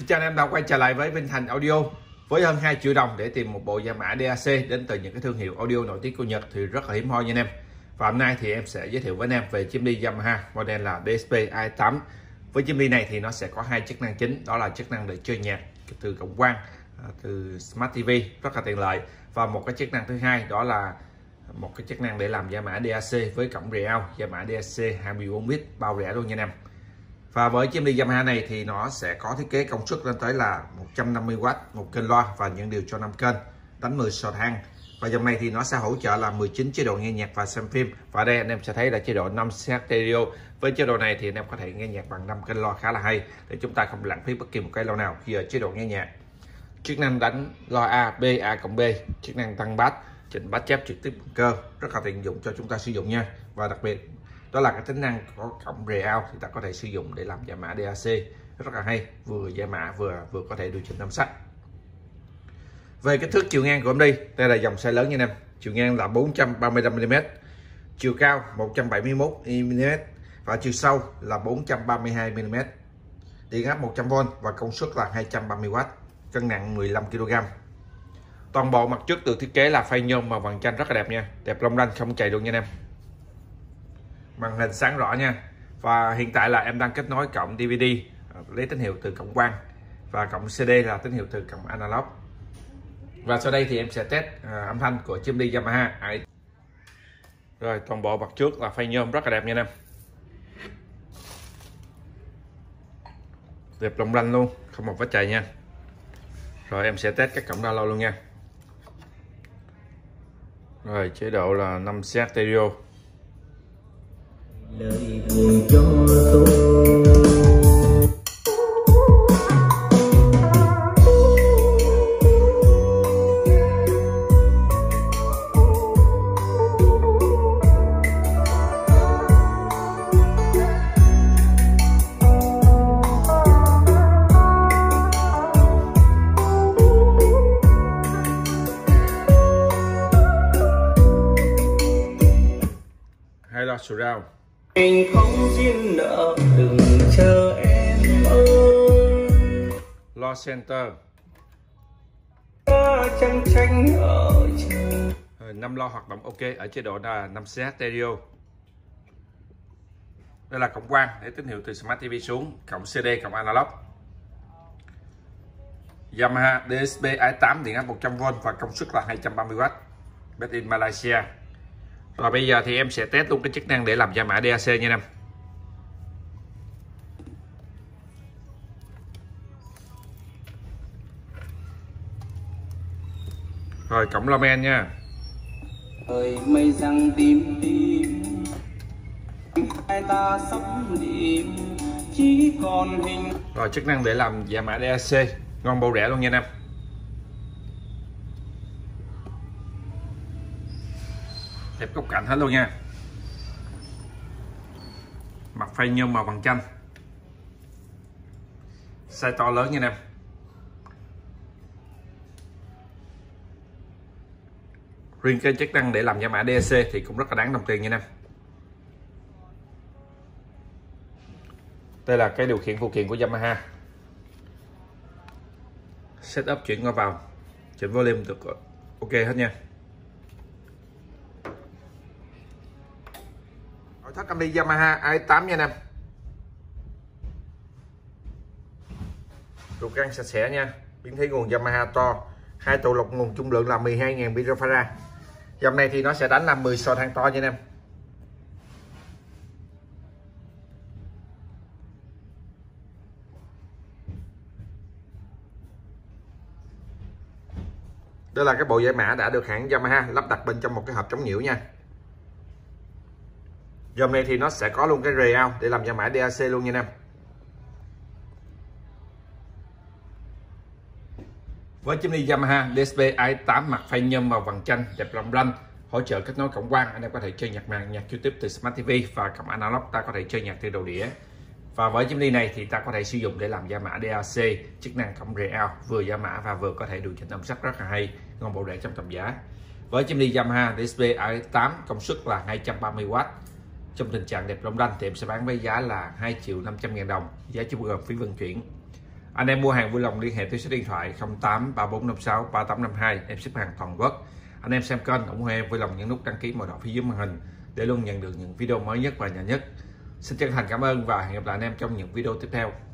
Xin chào anh em đã quay trở lại với Vinh Thành Audio. Với hơn 2 triệu đồng để tìm một bộ gia mã DAC đến từ những cái thương hiệu audio nổi tiếng của Nhật thì rất là hiếm hoi nha anh em. Và hôm nay thì em sẽ giới thiệu với anh em về chiếc ly Yamaha model là DSP AI8. Với chiếc ly này thì nó sẽ có hai chức năng chính, đó là chức năng để chơi nhạc từ cổng quang, từ Smart TV rất là tiện lợi, và một cái chức năng thứ hai đó là một cái chức năng để làm gia mã DAC với cổng real gia mã DAC 24 bit bao rẻ luôn nha anh em. Và với chiếc ly Yamaha này thì nó sẽ có thiết kế công suất lên tới là 150W một kênh loa và những điều cho 5 kênh, đánh 10 sọt hang. Và dòng này thì nó sẽ hỗ trợ là 19 chế độ nghe nhạc và xem phim. Và đây anh em sẽ thấy là chế độ 5 stereo. Với chế độ này thì anh em có thể nghe nhạc bằng 5 kênh loa khá là hay, để chúng ta không lãng phí bất kỳ một cái loa nào khi ở chế độ nghe nhạc. Chức năng đánh loa A, B, A cộng B, chức năng tăng bass, chỉnh bass chép trực tiếp bằng cơ, rất là tiện dụng cho chúng ta sử dụng nha. Và đặc biệt đó là cái tính năng có cổng real thì ta có thể sử dụng để làm gia mã DAC rất là hay, vừa gia mã vừa có thể điều chỉnh âm sắc. Về kích thước chiều ngang của em đây là dòng size lớn nha anh em. Chiều ngang là 435mm, chiều cao 171mm và chiều sâu là 432mm. Điện áp 100V và công suất là 230W, cân nặng 15kg. Toàn bộ mặt trước được thiết kế là phay nhôm màu vàng chanh rất là đẹp nha, đẹp long lanh không chày luôn nha anh em. Màn hình sáng rõ nha. Và hiện tại là em đang kết nối cổng DVD lấy tín hiệu từ cổng quang và cổng CD là tín hiệu từ cổng analog. Và sau đây thì em sẽ test âm thanh của chiếc ly Yamaha AI. Rồi, toàn bộ mặt trước là phay nhôm rất là đẹp nha anh em, đẹp long lanh luôn, không một vết chày nha. Rồi em sẽ test các cổng download luôn nha. Rồi, chế độ là 5 stereo. Lời buồn cho tôi. Hay là surround. Anh không duyên nợ đừng chờ em ơi. Loa center. Tranh tranh ở trời. 5 loa hoạt động ok ở chế độ là 5 stereo. Đây là cổng quang để tín hiệu từ Smart TV xuống, cổng CD, cổng analog. Yamaha DSP AI8 điện áp 100V và công suất là 230W, made in Malaysia. Rồi bây giờ thì em sẽ test luôn cái chức năng để làm gia mã DAC nha anh em. Rồi cổng loa men nha. Thời mây răng tím tím, hai ta sắp điểm chỉ còn hình. Rồi chức năng để làm gia mã DAC ngon bổ rẻ luôn nha anh em. Đẹp góc cạnh hết luôn nha. Mặt phay nhôm màu vàng chanh, size to lớn nha anh em. Riêng cái chức năng để làm gia mã DAC thì cũng rất là đáng đồng tiền nha anh em. Đây là cái điều khiển phụ kiện của Yamaha. Setup chuyển qua vào, chỉnh volume được ok hết nha. Nội thất âm ly Yamaha AI8 nha anh em. Trục gan sạch sẽ nha, biến thế nguồn Yamaha to, hai tụ lọc nguồn trung lượng là 12.000 mAh. Dòng này thì nó sẽ đánh là 10 sọt hang to nha anh em. Đây là cái bộ giải mã đã được hãng Yamaha lắp đặt bên trong một cái hộp chống nhiễu nha. Dòng này thì nó sẽ có luôn cái real để làm gia mã DAC luôn nha anh em. Với chiếc ly Yamaha DSP AI8 mặt phay nhôm màu vàng chanh đẹp long lanh, hỗ trợ kết nối cổng quang, anh em có thể chơi nhạc mạng, nhạc YouTube từ Smart TV, và cổng analog ta có thể chơi nhạc từ đầu đĩa. Và với chiếc ly này thì ta có thể sử dụng để làm gia mã DAC, chức năng cổng real, vừa gia mã và vừa có thể điều chỉnh âm sắc rất là hay, ngon bổ rẻ trong tầm giá. Với chiếc ly Yamaha DSP AI8 công suất là 230W, trong tình trạng đẹp long lanh thì em sẽ bán với giá là 2.500.000 đồng, giá chưa bao gồm phí vận chuyển. Anh em mua hàng vui lòng liên hệ tới số điện thoại 08 3456 3852, em ship hàng toàn quốc. Anh em xem kênh ủng hộ em vui lòng nhấn nút đăng ký màu đỏ phía dưới màn hình để luôn nhận được những video mới nhất và nhanh nhất. Xin chân thành cảm ơn và hẹn gặp lại anh em trong những video tiếp theo.